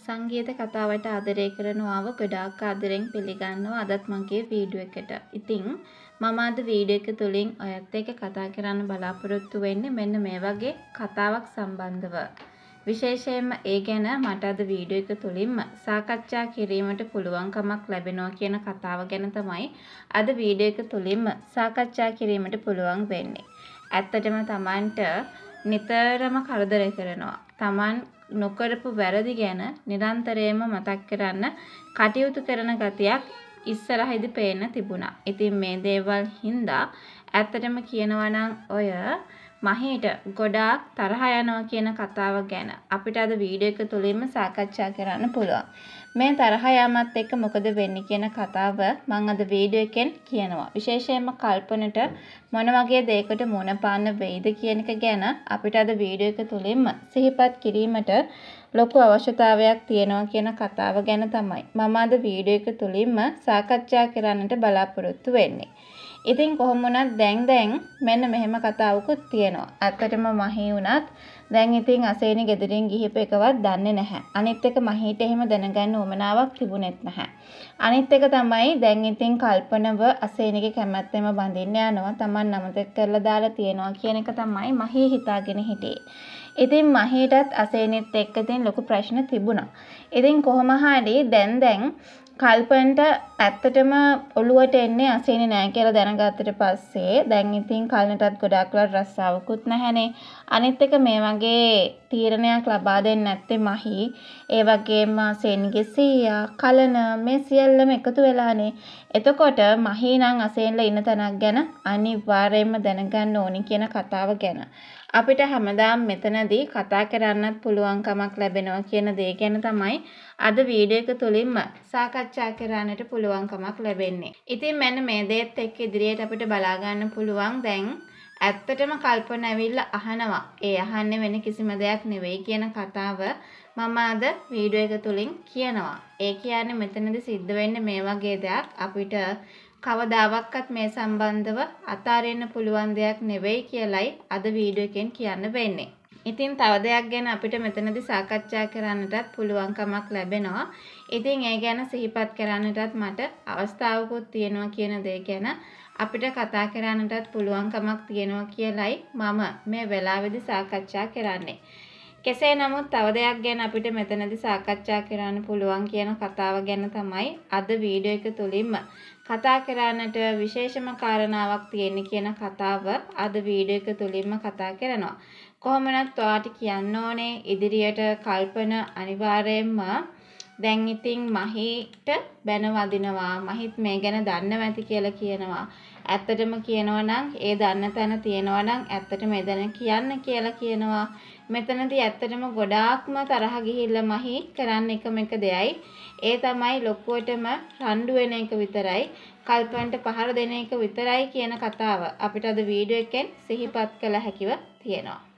සංගීත කතාවට ආදරය කරනවාව ගොඩාක් ආදරෙන් පිළිගන්නවා අදත් මගේ වීඩියෝ එකට. ඉතින් මම අද වීඩියෝ එක තුලින් ඔයත් එක්ක කතා කරන්න බලාපොරොත්තු වෙන්නේ මෙන්න මේ වගේ කතාවක් සම්බන්ධව. විශේෂයෙන්ම ඒ ගැන මට අද වීඩියෝ එක තුලින්ම සාකච්ඡා කිරීමට පුළුවන්කමක් ලැබෙනවා කියන කතාව ගැන තමයි අද වීඩියෝ එක තුලින්ම සාකච්ඡා කිරීමට පුළුවන් වෙන්නේ. ඇත්තටම Tamanට නිතරම කරදර කරනවා. Taman නොකරපු වැරදි ගැන නිරන්තරයෙන්ම මතක් කරන්න කටයුතු කරන ගතියක් ඉස්සරහින්ද පේන්න තිබුණා. ඉතින් මේ දේවල් හින්දා ඇත්තටම කියනවා නම් ඔය මහීට ගොඩාක් තරහ යනවා කියන කතාව ගැන අපිට අද වීඩියෝ එක තුලින්ම සාකච්ඡා කරන්න පුළුවන්. මේ තරහ යාමත් එක්ක මොකද වෙන්නේ කියන කතාව මම අද වීඩියෝ එකෙන් කියනවා. විශේෂයෙන්ම කල්පනට මොන වගේ දෙයකට මුණ පාන්න වෙයිද කියන එක ගැන අපිට අද වීඩියෝ එක තුලින්ම සිහිපත් කිරීමට ලොකු අවශ්‍යතාවයක් තියෙනවා කියන කතාව ගැන තමයි මම අද වීඩියෝ එක තුලින්ම සාකච්ඡා කරන්නට බලාපොරොත්තු වෙන්නේ. ඉතින් කොහොම වුණත් දැන් මෙන්න මෙහෙම කතාවකුත් තියෙනවා. ඇත්තටම මහී වුණත් දැන් ඉතින් අසේනි ගෙදරින් ගිහිප එකවත් දන්නේ නැහැ. අනිත් එක මහීට එහෙම දැනගන්න උවමනාවක් තිබුණෙත් නැහැ. අනිත් එක තමයි දැන් ඉතින් කල්පනව අසේනිගේ කැමැත්තෙම බඳින්න යනවා. Taman නමතක් කරලා දාලා තියනවා කියන එක තමයි මහී හිතාගෙන හිටියේ. ඉතින් මහීටත් අසේනිත් එක්ක ඉතින් ලොකු ප්‍රශ්න තිබුණා. ඉතින් කොහොම හරි දැන් කල්පන්ට ඇත්තටම ඔළුවට එන්නේ අසේනි නෑ කියලා දැනගත්තට පස්සේ දැන් ඉතින් කල්නටත් ගොඩාක් වෙලා රස්සාවකුත් නැහැනේ. අනිත් එක මේ වගේ තීරණයක් ලබා දෙන්නේ නැත්තේ මහී. ඒ වගේම අසේනිගේ සීයා කලන මේ සියල්ලම එකතු වෙලානේ. එතකොට මහී නම් අසේන්ලා ඉන්න තැනක් ගැන අනිවාර්යයෙන්ම දැනගන්න ඕනි කියන කතාව ගැන අපිට හැමදාම මෙතනදී කතා කරන්නත් පුළුවන්කමක් ලැබෙනවා කියන දේ ගැන තමයි අද වීඩියෝ එක තුලින්ම සාකච්ඡා කරන්නට පුළුවන්කමක් ලැබෙන්නේ. ඉතින් මෙන්න මේ දේත් එක්ක ඉදිරියට අපිට බලා ගන්න පුළුවන් දැන් ඇත්තටම කල්පන ඇවිල්ලා අහනවා. ඒ අහන්නේ වෙන කිසිම දෙයක් නෙවෙයි කියන කතාව මම අද වීඩියෝ එක තුලින් කියනවා. ඒ කියන්නේ මෙතනදී සිද්ධ වෙන්නේ මේ වගේ දෙයක් අපිට කවදාවත් මේ සම්බන්ධව අතාරින්න පුළුවන් දෙයක් නෙවෙයි කියලයි අද වීඩියෝ එකෙන් කියන්න වෙන්නේ. ඉතින් තව දෙයක් ගැන අපිට මෙතනදී සාකච්ඡා කරන්නටත් පුළුවන්කමක් ලැබෙනවා. ඉතින් ඒ ගැන සිහිපත් කරන්නටත් මට අවස්ථාවකුත් තියෙනවා කියන දේ ගැන අපිට කතා කරන්නටත් පුළුවන්කමක් තියෙනවා කියලයි මම මේ වෙලාවේදී සාකච්ඡා කරන්නේ. කෙසේ නමුත් තව දෙයක් ගැන අපිට මෙතනදී සාකච්ඡා කරන්න පුළුවන් කියන කතාව ගැන තමයි අද වීඩියෝ එක තුලින්ම කතා කරන්නට විශේෂම කාරණාවක් තියෙන කියන කතාව අද වීඩියෝ එක තුලින්ම කතා කරනවා. කොහොමනත් ඔයාට කියන්න ඕනේ ඉදිරියට කල්පන අනිවාර්යයෙන්ම දැන් ඉතින් මහීට බැන වදිනවා. මහිත් මේ ගැන දන්නව ඇති කියලා කියනවා. ඇත්තටම කියනවා නම් ඒ දන්න තැන තියෙනවා නම් ඇත්තටම එදැන කියන්න කියලා කියනවා. මෙතනදී ඇත්තටම ගොඩාක්ම තරහ ගිහිල්ලා මහී කරන්න එකම එක දෙයයි. ඒ තමයි ලොකුවටම රණ්ඩු වෙන එක විතරයි. කල්පන්ට පහර දෙන එක විතරයි කියන කතාව අපිට අද වීඩියෝ එකෙන් සිහිපත් කළ හැකිව තියෙනවා.